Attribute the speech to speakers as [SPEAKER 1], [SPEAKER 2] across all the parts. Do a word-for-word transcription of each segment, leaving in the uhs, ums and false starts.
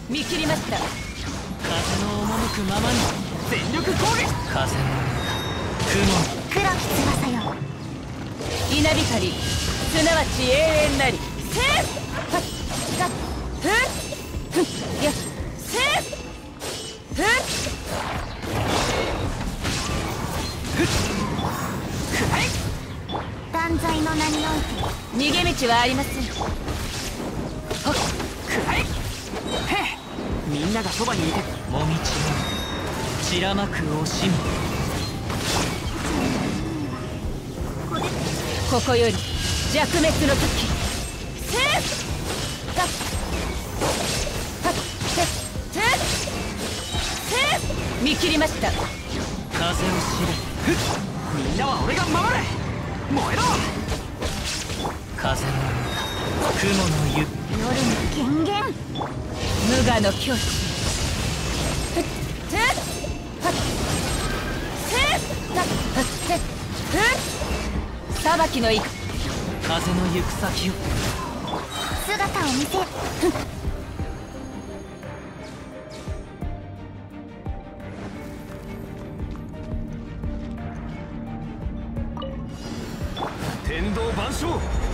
[SPEAKER 1] 見切りました。
[SPEAKER 2] 風の赴くままに全力攻撃。風の雲。
[SPEAKER 3] 黒き翼よ。
[SPEAKER 1] 稲光、すなわち永遠なり。せーはっがふっふっやせーふっふっくらい。
[SPEAKER 3] 断罪の名において
[SPEAKER 1] 逃げ道はありません。
[SPEAKER 2] はっくらい。へえ、みんながそばにいてもみちは散らまく惜しみ。
[SPEAKER 1] ここより弱滅の時。せーがはっせせせ見切りました。
[SPEAKER 2] 風を知れ。ふっ、みんなは俺が守れ。燃えろ。風の雲の湯。
[SPEAKER 3] 夜の権限。
[SPEAKER 1] 無我の境地。ふっせはっせがはっせふっ裁きの意。
[SPEAKER 2] 風の行く先を。
[SPEAKER 3] 姿を見せ。
[SPEAKER 2] 天道万象。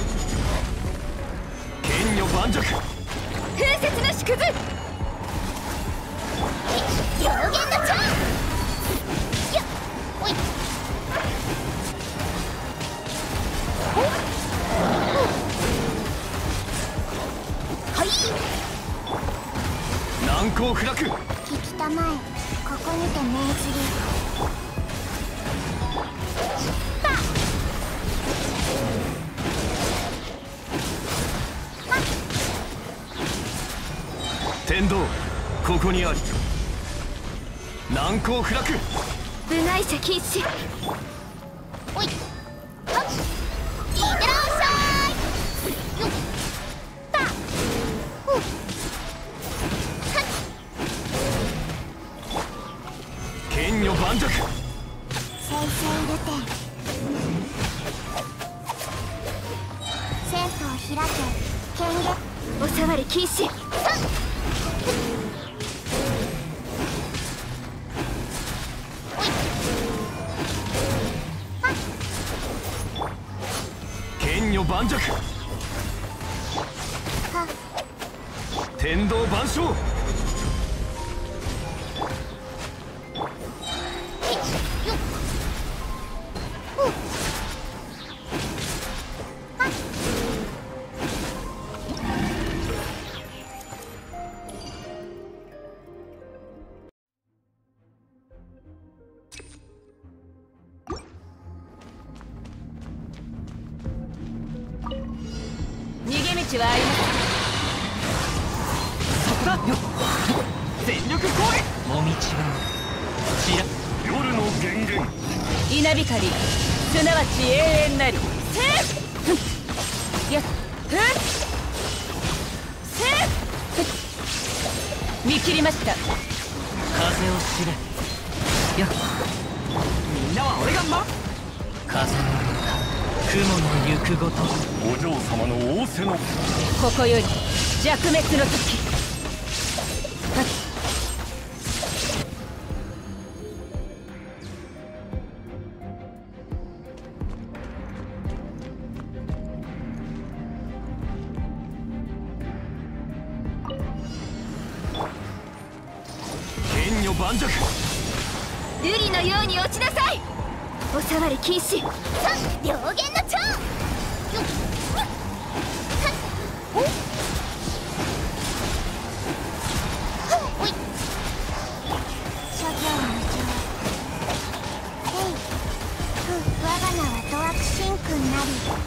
[SPEAKER 2] 剣女盤石。
[SPEAKER 1] 風雪の縮図。
[SPEAKER 3] 上限の蝶。よっおい。はい。
[SPEAKER 2] 難攻不落。
[SPEAKER 3] 聞きたまえ。ここにて命じる。
[SPEAKER 2] 天道、ここにあり。難攻不落。
[SPEAKER 1] 部外者禁止。
[SPEAKER 3] おい。はっ。いってらっしゃい。よっ。た。ふっ。はっ。
[SPEAKER 2] 剣女盤石。
[SPEAKER 3] せいせいルテン。戦争を開け。権限。
[SPEAKER 1] お触り禁止。
[SPEAKER 2] 剣女盤石。天道万象。
[SPEAKER 1] 逃げ道はありません。
[SPEAKER 2] そこだよ。全力攻撃。もみちは散ら。夜の源源。
[SPEAKER 1] 稲光、すなわち永遠なり。せーふっやっふっせーふっ見切りました。
[SPEAKER 2] 風を知れ。よっ、みんなは俺が守る。風の雲の行くごと。
[SPEAKER 4] お嬢様の仰せの。
[SPEAKER 1] ここより弱滅の時。はっ
[SPEAKER 2] 剣女盤石。
[SPEAKER 1] 瑠璃のように落ちなさい。お触り禁止。
[SPEAKER 3] さあ、両弦の蝶。よっ。はっ。お。ほい。諸行無常。えい。ふ、我が名はドアクシン君なり。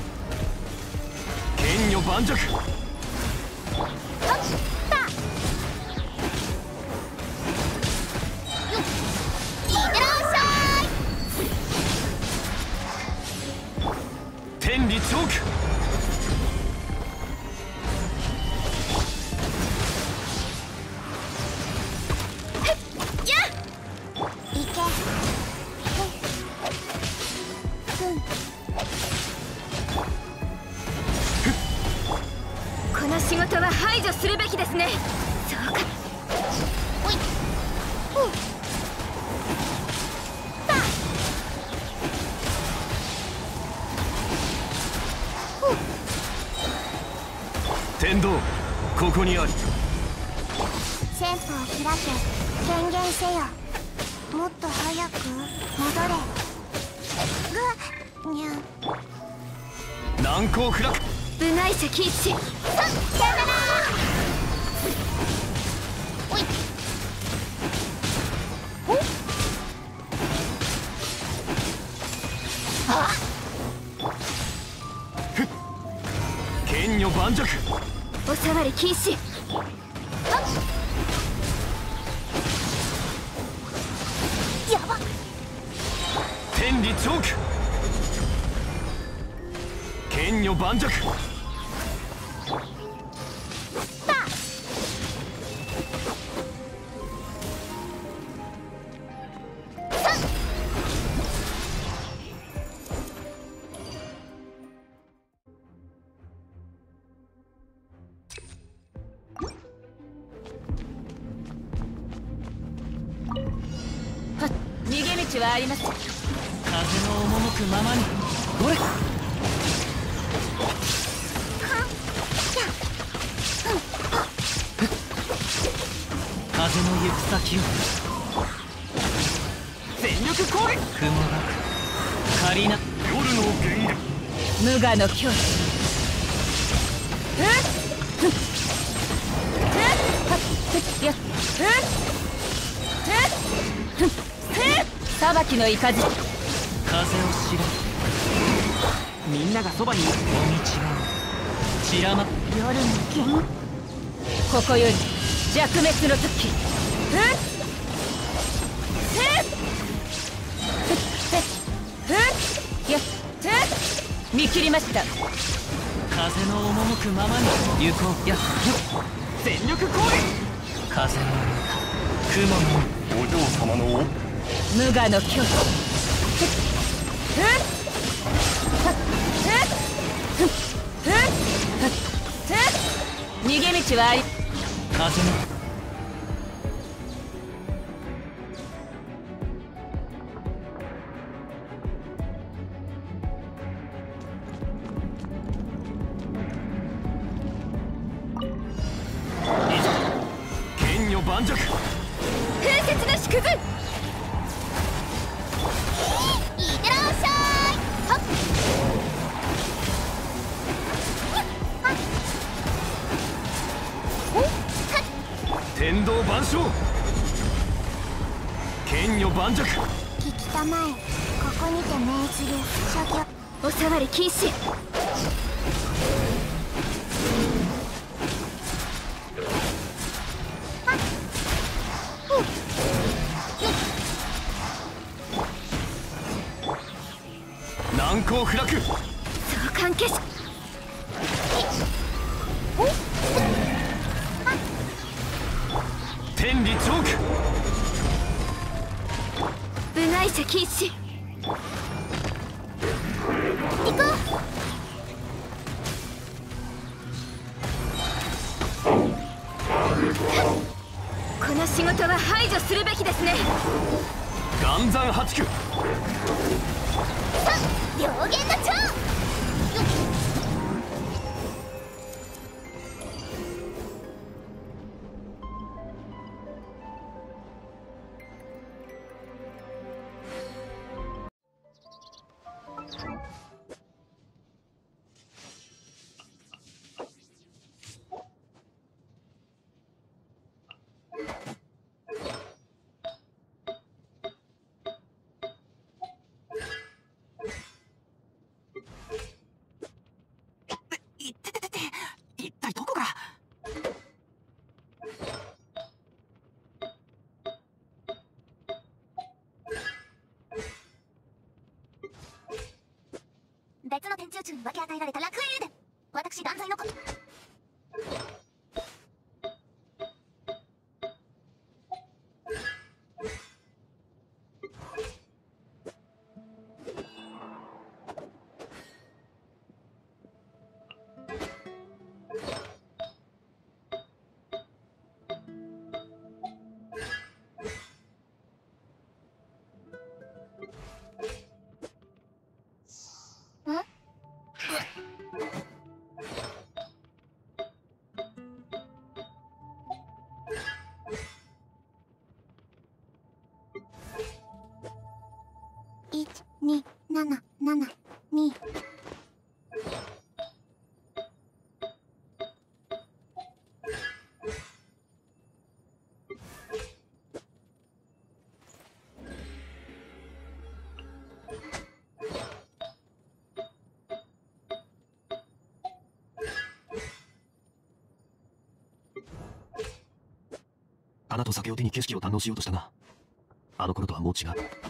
[SPEAKER 2] 剣女盤石。
[SPEAKER 3] はっ。た。よっ。いってらっしゃい。
[SPEAKER 2] 天理チョーク。
[SPEAKER 1] やっ
[SPEAKER 3] いけ。ふん。
[SPEAKER 1] この仕事は排除するべきですね。そうか。
[SPEAKER 4] 天道ここにあり。
[SPEAKER 3] 戦法を開け、権限せよ。もっと早く戻れ。ぐにゃん。
[SPEAKER 4] 難攻不落。
[SPEAKER 1] 部外者禁止。
[SPEAKER 3] さよなら。おいあ
[SPEAKER 4] 剣女盤石。
[SPEAKER 1] お触り禁止。
[SPEAKER 3] やば。
[SPEAKER 4] 天理チョーク。剣女盤石。
[SPEAKER 1] 逃げ道はあります。
[SPEAKER 2] 風の赴くままに。これ風の行く先を。全力攻撃。雲が仮な
[SPEAKER 4] 夜の源流。
[SPEAKER 1] 無我の境地。えっえっやっえっえっ裁きの雷。
[SPEAKER 2] 風を知らみんながそばにいる。お道が散らま。
[SPEAKER 3] 夜の剣。
[SPEAKER 1] ここより弱滅の時。えっえっえっやっえっ見切りました。
[SPEAKER 2] 風の赴くままに行こう。やっ全力攻撃。風の雲の
[SPEAKER 4] お嬢様のお
[SPEAKER 1] 無我の境地。えっえっえっえっ逃げ道はあり。
[SPEAKER 2] 風の
[SPEAKER 4] 剣女盤石。
[SPEAKER 1] 風雪の縮図。
[SPEAKER 3] いってらっしゃい。はっ
[SPEAKER 4] 天道万象。剣女盤石。
[SPEAKER 3] 聞きたまえ。ここにて命ずる諸行。
[SPEAKER 1] お触り禁止。
[SPEAKER 4] 難攻不落。
[SPEAKER 1] 相関消し。
[SPEAKER 4] 天理チョーク。
[SPEAKER 1] 部外者禁止。
[SPEAKER 3] 行こ
[SPEAKER 1] この仕事は排除するべきですね。
[SPEAKER 4] 岩山八九。
[SPEAKER 3] う。さ両言の長。
[SPEAKER 2] いってててて、一体どこが。
[SPEAKER 3] 別の天中中に分け与えられた楽園エデン。私断罪のこと。 にななななに。
[SPEAKER 5] 花と酒を手に景色を堪能しようとしたが、あの頃とはもう違う。